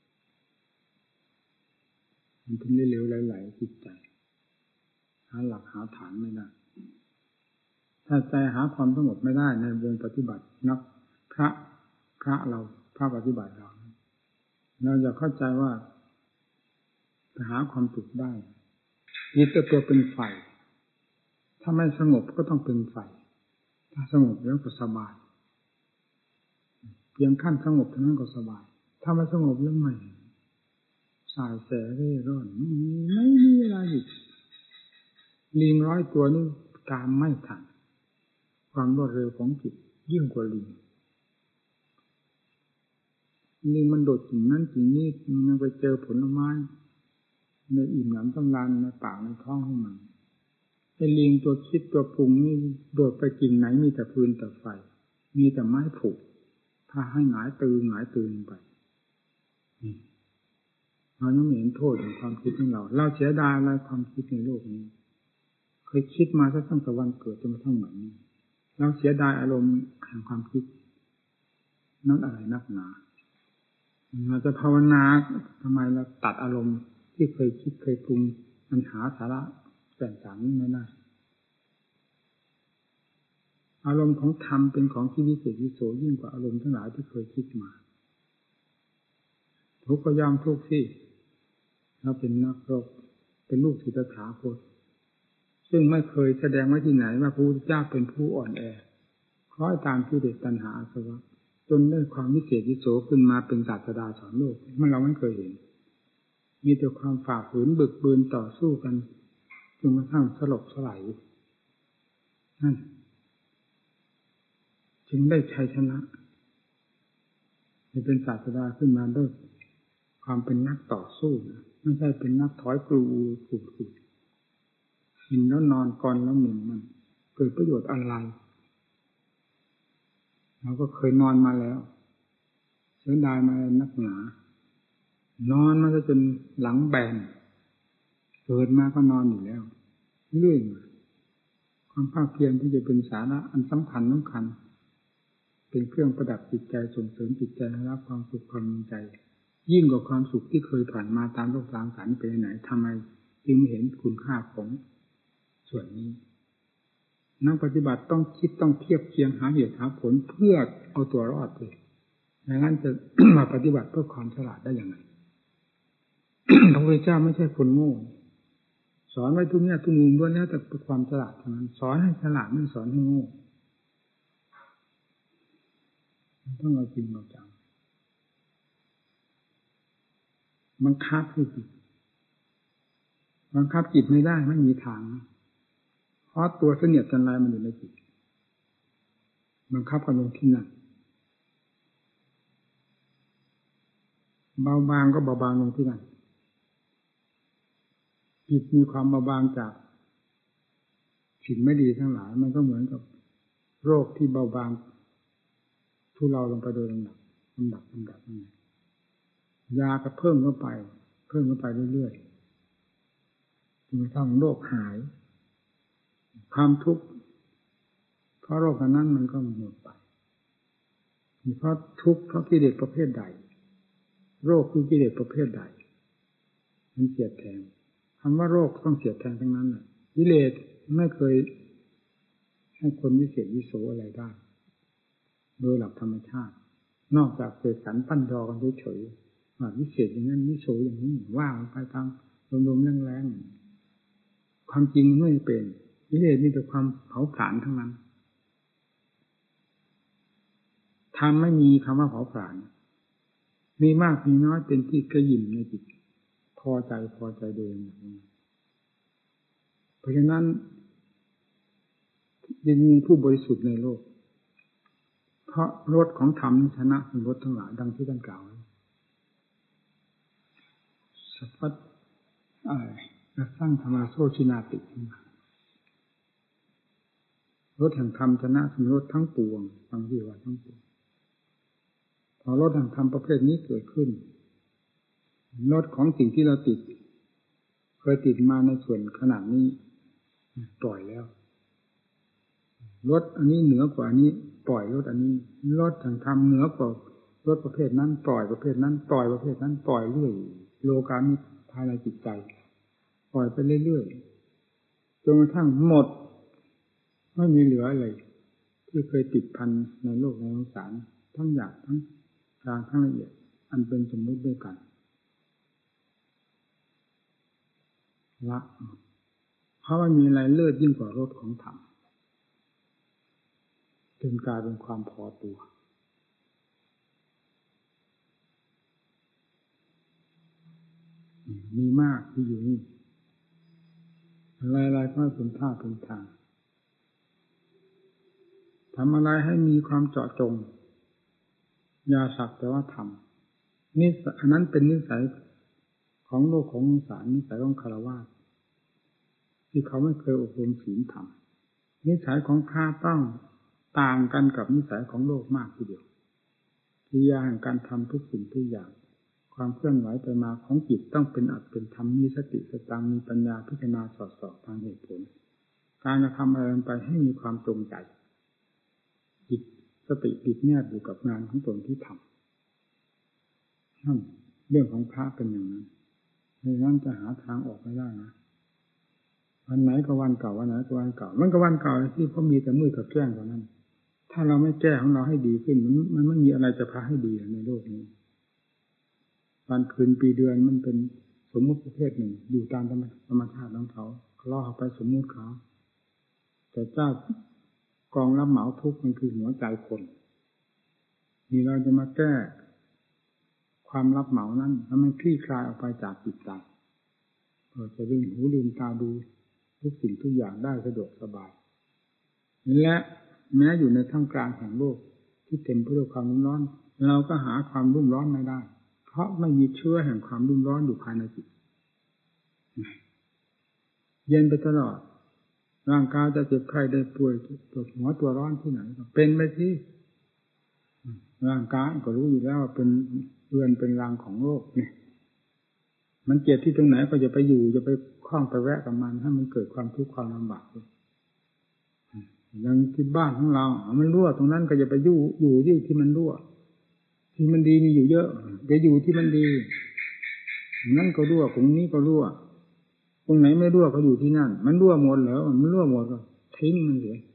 มันถึงได้เร็วไหลๆจิตใจหาหลักหาฐานไม่ได้ถ้าใจหาความสงบไม่ได้ในวงปฏิบัตินักพระเราพระปฏิบัติเราจะเข้าใจว่าจะหาความสุขได้ยึดตัวเป็นไฟถ้าไม่สงบก็ต้องเป็นไฟถ้าสงบแล้วก็สบายเพียงขั้นสงบเท่านั้นก็สบายถ้าไม่สงบแล้วไม่สายแสเร่ร่อนไม่มีอะไรอีกลิง100 ตัวนี่ตามไม่ทันความรวดเร็วของจิตยิ่งกว่าลิงมันโดดสิ่งนั้นสิ่งนี้มันไปเจอผลไม้ในอิ่มหนำสำราญในปากในท้องของมันไอ้ลิงตัวคิดตัวปรุงนี่โดดไปกิ่งไหนมีแต่ฟืนแต่ไฟมีแต่ไม้ผุถ้าให้หงายตื่นไปเรายังไม่เห็นโทษของความคิดของเราเสียดายอะไรความคิดในโลกนี้เคยคิดมาตั้งแต่วันเกิดจนกระทั่งวันนี้เราเสียดายอารมณ์แห่งความคิดนั่นอะไรนักหนาเราจะภาวนาทำไมเราตัดอารมณ์ที่เคยคิดเคยปรุงมันหาสาระแต่งสารนี้ไม่ได้อารมณ์ของธรรมเป็นของที่วิเศษวิโสยิ่งกว่าอารมณ์ทั้งหลายที่เคยคิดมาทุกข์ก็ยอมทุกข์สิเราเป็นนักรบเป็นลูกศิษย์ตถาคตซึ่งไม่เคยแสดงไว้ที่ไหนว่าพระพุทธเจ้าเป็นผู้อ่อนแอคล้อยตามกิเลสตัณหาอาสวะจนได้ความวิเศษวิโสขึ้นมาเป็นศาสดาสอนโลกเราไม่เคยเห็นมีแต่ความฝ่าฝืนบึกบืนต่อสู้กันจนกระทั่งสลบสลายนั่นจึงได้ชัยชนะจะเป็นศาสดาขึ้นมาด้วยความเป็นนักต่อสู้ไม่ใช่เป็นนักถอยกลูขุดกินแล้วนอนกอนแล้วหมิ่นมันเกิดประโยชน์อะไรเราก็เคยนอนมาแล้วเสียดายมานักหนานอนมาจนหลังแบนเกิดมาก็นอนอยู่แล้วเรื่อยมาความภาคเพียรที่จะเป็นสาระอันสำคัญเป็นเครื่องประดับจิตใจส่งเสริมจิตใจให้รับความสุขความใจยิ่งกว่าความสุขที่เคยผ่านมาตามโลกทางสารไปไหนทำไมจึงไม่เห็นคุณค่าของส่วนนี้นักปฏิบัติต้องคิดต้องเทียบเคียงหาเหตุหาผลเพื่อเอาตัวรอดเลยดังนั้นจะ มาปฏิบัติเพื่อความฉลาดได้อย่างไร พระพุทธเจ้าไม่ใช่คนโง่สอนไว้ทุกแง่ทุกมุมด้วยแล้วแต่เป็นความฉลาดเท่านั้นสอนให้ฉลาดไม่สอนให้โง่ต้องเอาจริงเอาจังบังคับให้จิตบังคับจิตไม่ได้ไม่มีทางเพราะตัวเสนียดจันไรมันอยู่ในจิตบังคับกันลงที่นั่นเบาบางก็เบาบางลงที่นั่นจิตมีความเบาบางจากสิ่งไม่ดีทั้งหลายมันก็เหมือนกับโรคที่เบาบางทุเลาลงไปโดยลำดับนั่นยาก็เพิ่มเข้าไปเรื่อยๆจนกระทั่งโรคหายความทุกข์เพราะโรคนั้นมันก็หมดไปเพราะทุกข์เพราะกิเลสประเภทใดโรคคือกิเลสประเภทใดมันเสียดแทงคำว่าโรคต้องเสียดแทงทั้งนั้นกิเลสไม่เคยให้คนวิเศษวิโสอะไรได้โดยหลักธรรมชาตินอกจากเสกสรรปั้นยอกันเฉยๆว่าวิเศษอย่างนั้นวิโสอย่างนี้ว่าไปตามลมๆแรงๆความจริงมันไม่เป็นกิเลสมีแต่ความเผาผลาญทั้งนั้นธรรมไม่มีคำว่าเผาผลาญมีมากมีน้อยเป็นที่กระยิ่มในจิตพอใจโดยอย่างนี้เพราะฉะนั้นยังมีผู้บริสุทธิ์ในโลกเพราะรสของธรรมชนะรสทั้งหลายดังที่ท่านกล่าวสัพพะสร้างธรรมโสชินาติรสแห่งธรรมชนะสมรสทั้งปวงฟังที่ว่าทั้งปวงพอรสแห่งธรรมประเภทนี้เกิดขึ้นรสของสิ่งที่เราติดเคยติดมาในส่วนขนาดนี้ปล่อยแล้วรสอันนี้เหนือกว่านี้ปล่อยรสอันนี้รสแห่งธรรมเหนือกว่ารสประเภทนั้นปล่อยประเภทนั้นปล่อยประเภทนั้นปล่อยเรื่อยโลกามิภายในจิตใจปล่อยไปเรื่อยๆจนกระทั่งหมดไม่มีเหลืออะไรที่เคยติดพันในโลกในสงสารทั้งหยาบทั้งกลางทั้งละเอียดอันเป็นสมมุติด้วยกันละเพราะว่ามีอะไรเลิศยิ่งกว่ารสของธรรมจนกลายเป็นความพอตัวมีมากที่อยู่นี่อะไรๆก็เป็นท่าเป็นทางทำอะไรให้มีความเจาะจงอย่าสักแต่ว่าทำนี่อันนั้นเป็นนิสัยของโลกของสงสารนิสัยของฆราวาสที่เขาไม่เคยอบรมศีลธรรมนิสัยของพระต้องต่างกันกับนิสัยของโลกมากทีเดียวกิริยาแห่งการทำทุกสิ่งทุกอย่างความเคลื่อนไหวไปมาของจิตต้องเป็นอัตเป็นธรรมมีสติสตังมีปัญญาพิจารณาสอดส่องทางเหตุผลการกระทำอะไรไปให้มีความจงใจจิตสติติดแนบอยู่กับงานของตนที่ทำนั่นเรื่องของพระเป็นอย่างนั้นในนั้นจะหาทางออกไม่ได้นะวันไหนก็วันเก่าวันไหนก็วันเก่ามันก็วันเก่าที่เพราะมีแต่มืดกับแกล้งเท่านั้นถ้าเราไม่แก้ของเราให้ดีขึ้นมันไม่มีอะไรจะพาให้ดีในโลกนี้วันคืนปีเดือนมันเป็นสมมุติประเภทหนึ่งอยู่ตามธรรมชาติของเขาล่อไปสมมุติเขาแต่เจ้ากองรับเหมาทุกข์มันคือหัวใจคนนี่เราจะมาแก้ความรับเหมานั้นแล้วมันคลี่คลายออกไปจากจิตใจจะลืมหูลืมตาดูทุกสิ่งทุกอย่างได้สะดวกสบายและแม้อยู่ในท่ามกลางแห่งโลกที่เต็มไปด้วยความรุ่มร้อนเราก็หาความรุ่มร้อนไม่ได้เพราะไม่มีเชื้อแห่งความรุ่มร้อนอยู่ภายในจิตเย็นไปตลอดร่างกายจะเจ็บไข้ได้ป่วยปวดหัวตัวร้อนที่ไหนก็เป็นไปที่ร่างกายก็รู้อยู่แล้วว่าเป็นเรือนเป็นรังของโรคเนี่ยมันเจ็บที่ตรงไหนก็จะไปอยู่จะไปคล้องไปแวะกับมันให้มันเกิดความทุกข์ความลำบากอย่างที่บ้านของเรามันรั่วตรงนั้นก็จะไปอยู่ที่มันรั่วที่มันดีมีอยู่เยอะจะอยู่ที่มันดีนั่นก็รั่วตรงนี้ก็รั่วตรงไหนไม่รั่วก็อยู่ที่นั่นมันรั่วหมดเหรอมันรั่วหมดก็ทิ้งมันเสีย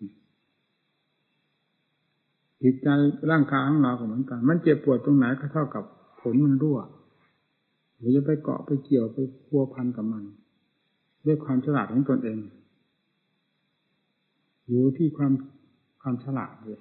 จิตใจร่างกายของเราก็เหมือนกันมันเจ็บปวดตรงไหนก็เท่ากับผลมันรั่วเราจะไปเกาะไปเกี่ยวไปพัวพันกับมันด้วยความฉลาดของตนเองอยู่ที่ความฉลาดเลย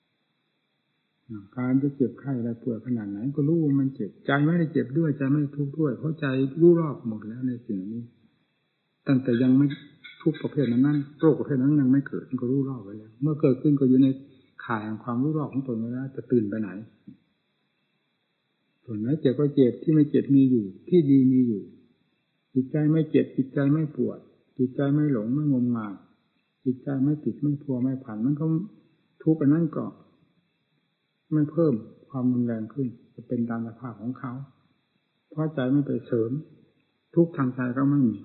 การจะเจ็บไข้อะไรป่วยขนาดไหนก็รู้ว่ามันเจ็บใจไม่ได้เจ็บด้วยใจไม่ทุกข์ด้วยเพราะใจรู้รอบหมดแล้วในสิ่งนี้ตั้งแต่ยังไม่ทุกประเภทนั้นโรคประเภทนั้นยังไม่เกิดก็รู้รอบไว้แล้วเมื่อเกิดขึ้นก็อยู่ในข่ายแห่งความรู้รอบของตนไว้แล้วจะตื่นไปไหนส่วนไหนเจ็บก็เจ็บที่ไม่เจ็บมีอยู่ที่ดีมีอยู่จิตใจไม่เจ็บจิตใจไม่ปวดจิตใจไม่หลงไม่งมงายจิตใจไม่ติดไม่พัวไม่ผันมันก็ทุกข์อันนั้นก็ไม่เพิ่มความรุนแรงขึ้นจะเป็นตามสภาพของเขาเพราะใจไม่ไปเสริมทุกข์ทางใจก็ไม่มี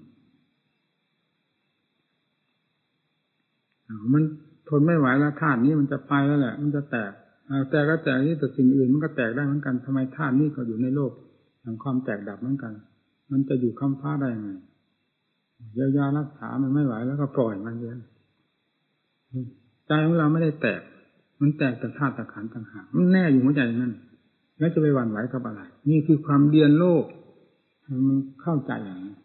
มันทนไม่ไหวแล้วธาตุนี้มันจะไปแล้วแหละมันจะแตกแต่ก็แตกนี่แต่สิ่งอื่นมันก็แตกได้เหมือนกันทำไมธาตุนี้ก็อยู่ในโลกแห่งความแตกดับเหมือนกันมันจะอยู่ค้ำฟ้าได้ยังไงเยียวยารักษามันไม่ไหวแล้วก็ปล่อยมันเลยใจของเราไม่ได้แตกมันแตกแต่ธาตุแต่ขันธ์ต่างหากมันแน่อยู่หัวใจนั่นแล้วจะไปหวั่นไหวกับอะไรนี่คือความเรียนโลกมันเข้าใจอย่างนี้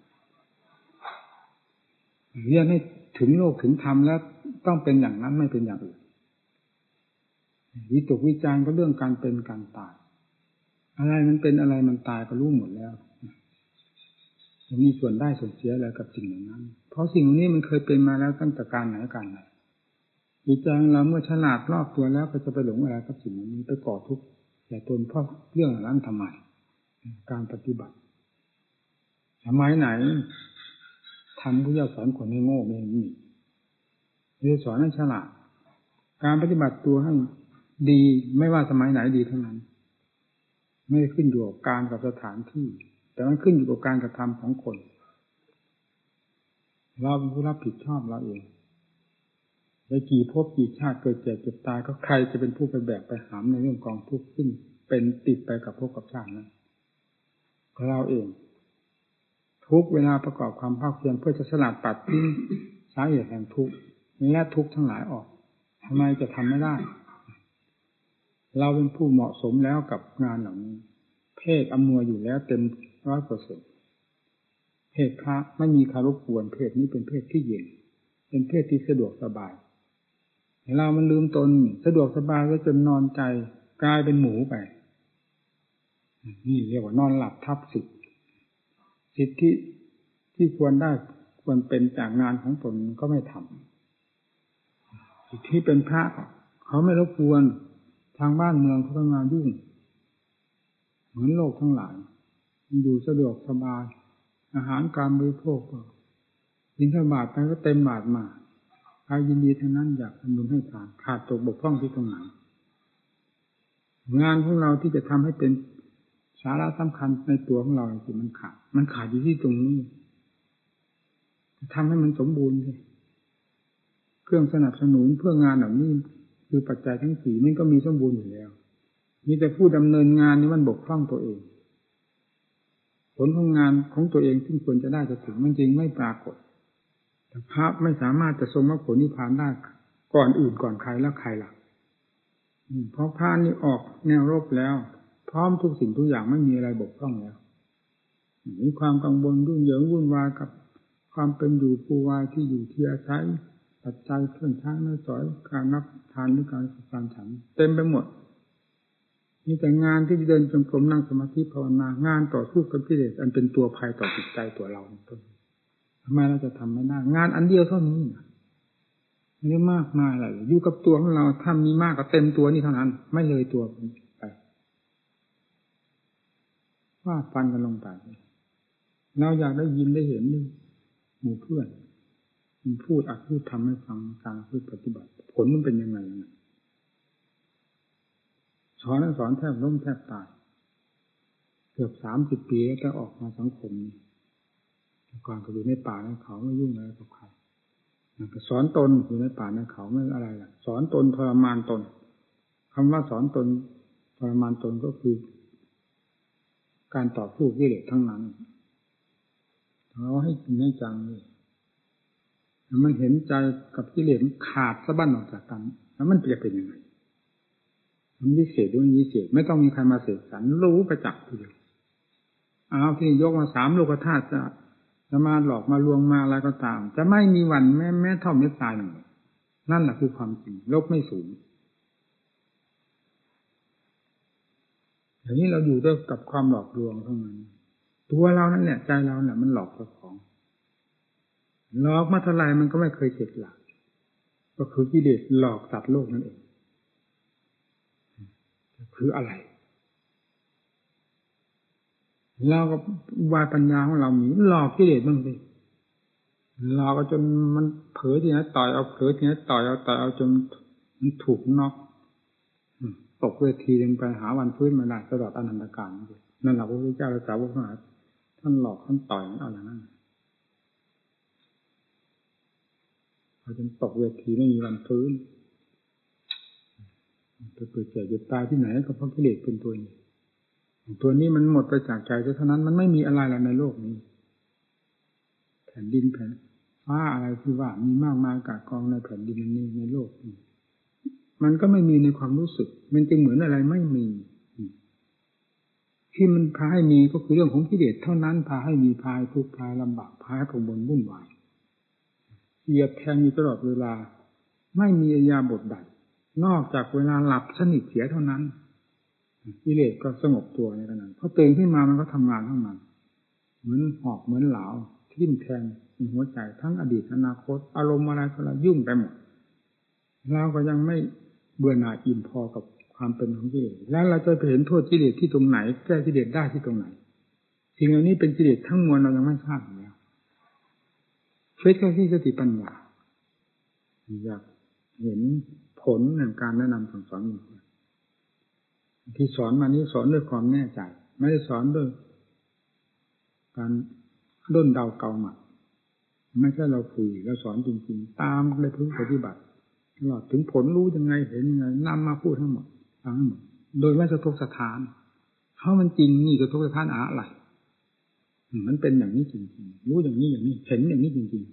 เรียนให้ถึงโลกถึงธรรมแล้วต้องเป็นอย่างนั้นไม่เป็นอย่างอื่นวิตกวิจารณ์ก็เรื่องการเป็นการตายอะไรมันเป็นอะไรมันตายก็รู้หมดแล้วมีส่วนได้ส่วนเสียอะไรกับสิ่งอย่างนั้นเพราะสิ่งนี้มันเคยเป็นมาแล้วตั้งแต่การไหนการไหนจิตใจเราเมื่อฉลาดรอบตัวแล้วก็จะไปหลงอะไรกับสิ่งนี้ไปก่อทุกข์แต่ตนเพราะเรื่องนั้นทำไมการปฏิบัติสมัยไหนทำผู้ยาสอนคนให้โง่ไม่มีเรียนสอนให้ฉลาดการปฏิบัติตัวให้ดีไม่ว่าสมัยไหนดีทั้งนั้นไม่ได้ขึ้นอยู่กับการกับสถานที่แต่มันขึ้นอยู่กับการกระทำของคนเราเป็นผู้รับผิดชอบเราเองในกี่ภพกี่ชาติเกิดเจ็บเจ็บตายก็ใครจะเป็นผู้ไปแบกไปหามในเรื่องกองทุกข์ซึ่งเป็นติดไปกับภพกับชาตินั้นเราเองทุกเวลาประกอบความภาคเพียรเพื่อจะสลัดปัดทิ้งสาเหตุแห่งทุกข์และทุกข์ทั้งหลายออกทำไมจะทำไม่ได้เราเป็นผู้เหมาะสมแล้วกับงานเหล่านี้เพศอำนวยอยู่แล้วเต็ม 100%เพศพระไม่มีคารบกวนเพศนี้เป็นเพศที่เย็นเป็นเพศที่สะดวกสบายเรามันลืมตนสะดวกสบายแล้วจนนอนใจกลายเป็นหมูไปนี่เรียกว่านอนหลับทับสิทธิที่ควรได้ควรเป็นจากงานของตนก็ไม่ทำสิทธิเป็นพระเขาไม่รบกวนทางบ้านเมืองเขาทำงานยุ่งเหมือนโลกทั้งหลายอยู่สะดวกสบายอาหารการบริโภคก็ยินทบาทไปก็เต็มบาทมาใครยินดีทั้งนั้นอยากทำบุญให้ทานขาดตกบกพร่องที่ตรงไหนงานของเราที่จะทำให้เป็นสาระสำคัญในตัวของเราคือมันขาดอยู่ที่ตรงนี้ทำให้มันสมบูรณ์เลยเครื่องสนับสนุนเพื่องานเหล่านี้คือปัจจัยทั้งสี่นี่ก็มีสมบูรณ์อยู่แล้วมีแต่ผู้ดำเนินงานนี้มันบกพร่องตัวเองผลของงานของตัวเองซึ่งควรจะได้จะถึงมันจริงไม่ปรากฏแต่พระไม่สามารถจะทรงมรรคผลนิพพานได้ก่อนอื่นก่อนใครแล้วใครล่ะเพราะพระนี่ออกแนวรบแล้วพร้อมทุกสิ่งทุกอย่างไม่มีอะไรบกพร่องแล้วมีความกังวลรุ่งเหยิงวุ่นวายกับความเป็นอยู่ปูวายที่อยู่ที่อาศัยปัจจัยเครื่องใช้ไม้สอยการนับทานหรือการฉันเต็มไปหมดมีแต่งานที่เดินจงกรมนั่งสมาธิภาวนางานต่อสู้กับกิเลสอันเป็นตัวภัยต่อจิตใจตัวเราทำไมเราจะทำไม่ได้งานอันเดียวเท่านี้ไม่มากมายอะไรอยู่กับตัวของเราถ้ามีมากก็เต็มตัวนี่เท่านั้นไม่เลยตัวไปว่าฟันกันลงไปเราอยากได้ยินได้เห็นนี่หมู่เพื่อนมันพูดพูดทำให้ฟังการพูดปฏิบัติผลมันเป็นยังไงสอนแทบล้มแทบตายเกือบ30 ปีแล้วจะออกมาสังคมก่อนก็อยู่ในป่าในเขาไม่ยุ่งอะไรกับใครสอนตนอยู่ในป่าในเขาไม่อะไรล่ะสอนตนทรมานตนคำว่าสอนตนทรมานตนก็คือการต่อสู้กิเลสทั้งนั้นเราให้จริงให้จังเลยมันเห็นใจกับกิเลสขาดสะบั้นออกจากกันแล้วมันจะเป็นยังไงมันวิเศษด้วยวิเศษไม่ต้องมีใครมาเสกสรรรู้ประจักษ์ทีเดียวเอาที่ยกมา3 โลกธาตุจะมาหลอกมาลวงมาอะไรก็ตามจะไม่มีวันแม้เท่าเม็ดทรายหนึ่งนั่นแหละคือความจริงโลกไม่สูงอย่างนี้เราอยู่ด้วยกับความหลอกลวงเท่านั้นตัวเรานั่นแหละใจเราเนี่ยมันหลอกเจ้าของหลอกมาเท่าไรมันก็ไม่เคยเข็ดหลาบก็คือกิเลสหลอกสัตว์โลกนั่นเองคืออะไรเราก็วายปัญญาของเรามีหลอกกิเลสบ้างสิหลอกจนมันเผลอทีนั้นต่อยเอาเผลอทีนั้นต่อยเอาจนมันถูกน็อกตกเวทีลงไปหาวันฟื้นมาได้ตลอดอนันตกาลนั่นแหละพระพุทธเจ้าและสาวกทั้งหลายท่านหลอกท่านต่อยเอาอย่างนั้นพอจนตกเวทีไม่มีวันฟื้นจะเกิดแก่เจ็บตายที่ไหนก็เพราะกิเลสเป็นตัวนี้ตัวนี้มันหมดไปจากใจเท่านั้นมันไม่มีอะไรแล้วในโลกนี้แผ่นดินแผ่นฟ้าอะไรที่ว่ามีมากมายกากองในแผ่นดินนี้ในโลกนี้มันก็ไม่มีในความรู้สึกมันจึงเหมือนอะไรไม่มีที่มันพาให้มีก็คือเรื่องของกิเลสเท่านั้นพาให้มีพาให้ทุกข์พาลำบากพาให้กังวลวุ่นวายเหยียบแทงอยู่ตลอดเวลาไม่มีอิริยาบถใดนอกจากเวลาหลับสนิทเสียเท่านั้นกิเลสก็สงบตัวในขณะพอตื่นขึ้นมามันก็ทำงานทั้งมันเหมือนหอกเหมือนเหลาทิ่มแทงในหัวใจทั้งอดีตอนาคตอารมณ์อะไรก็ละยุ่งไปหมดเราก็ยังไม่เบื่อหน่ายอิ่มพอกับความเป็นของกิเลสแล้วเราจะไปเห็นโทษกิเลสที่ตรงไหนแก้กิเลสได้ที่ตรงไหนสิ่งเหล่านี้เป็นกิเลสทั้งมวลเรายังไม่ทราบอยู่แล้วเฟซแค่ที่สติปัญญาอยากเห็นผลแห่งการแนะนำสั่งสอนที่สอนมานี้สอนด้วยความแน่ใจไม่ได้สอนด้วยการด้นเดาเกาหมัดไม่ใช่เราคุยเราสอนจริงๆตามในพื้นปฏิบัติตลอดถึงผลรู้ยังไงเห็นยังไงนำมาพูดทั้งหมดทั้งหมดโดยไม่สะทกสะท้านเพราะมันจริงนี่สะทกสะท้านอะไรมันเป็นอย่างนี้จริงๆรู้อย่างนี้อย่างนี้เห็นอย่างนี้จริง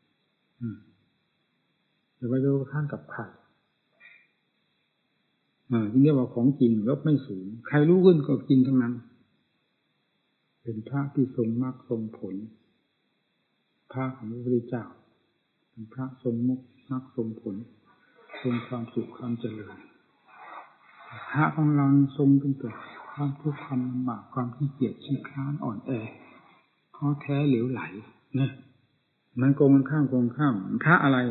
ๆแต่ว่าสะทกสะท้านกับใครที่เรียกว่าของจริงลบไม่สูงใครรู้ขึ้นก็จริงทั้งนั้นเป็นพระที่ทรงมรรคทรงผลพระของพระพุทธเจ้าเป็นพระทรงมรรคทรงผลทรงความสุขความเจริญพระของเราทรงตั้งแต่ความทุกข์ความลำบากความขี้เกียจขี้คร้านอ่อนแอท้อแท้เหลวไหลเนี่ยมันโกงข้ามพระอะไร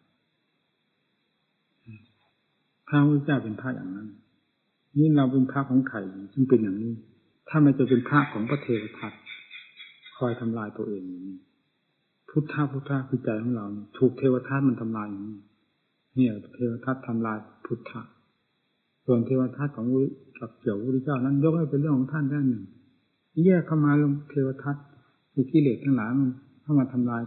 พระพุทธเจ้าเป็นพระอย่างนั้นนี่เราเป็นพระของใครจึงเป็นอย่างนี้ถ้าไม่จะเป็นพระของพระเทวทัตคอยทำลายตัวเองพุทธะคือใจของเราถูกเทวทัตมันทำลายอย่างนี้เนี่ยเทวทัตทำลายพุทธะส่วนเทวทัตของกับเกี่ยวพระพุทธเจ้านั้นยกให้เป็นเรื่องของท่านด้านหนึ่งแยกเข้ามาลงเทวทัตคือกิเลสทั้งหลายมันเข้ามาทำลาย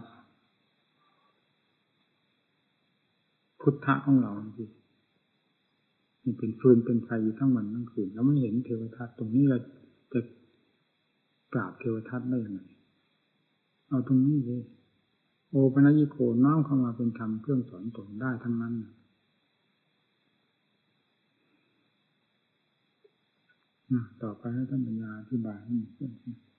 พุทธะของเราที่มันเป็นฟืนเป็นไฟอยู่ทั้งวันทั้งคืนแล้วไม่เห็นเทวทัตตรงนี้เราจะปราบเทวทัตได้ยังไงเอาตรงนี้เลยโอปัญญิโกน้อมเข้ามาเป็นธรรมเครื่องสอนตนได้ทั้งนั้นต่อไปให้ท่านปัญญาอธิบายให้เพื่อน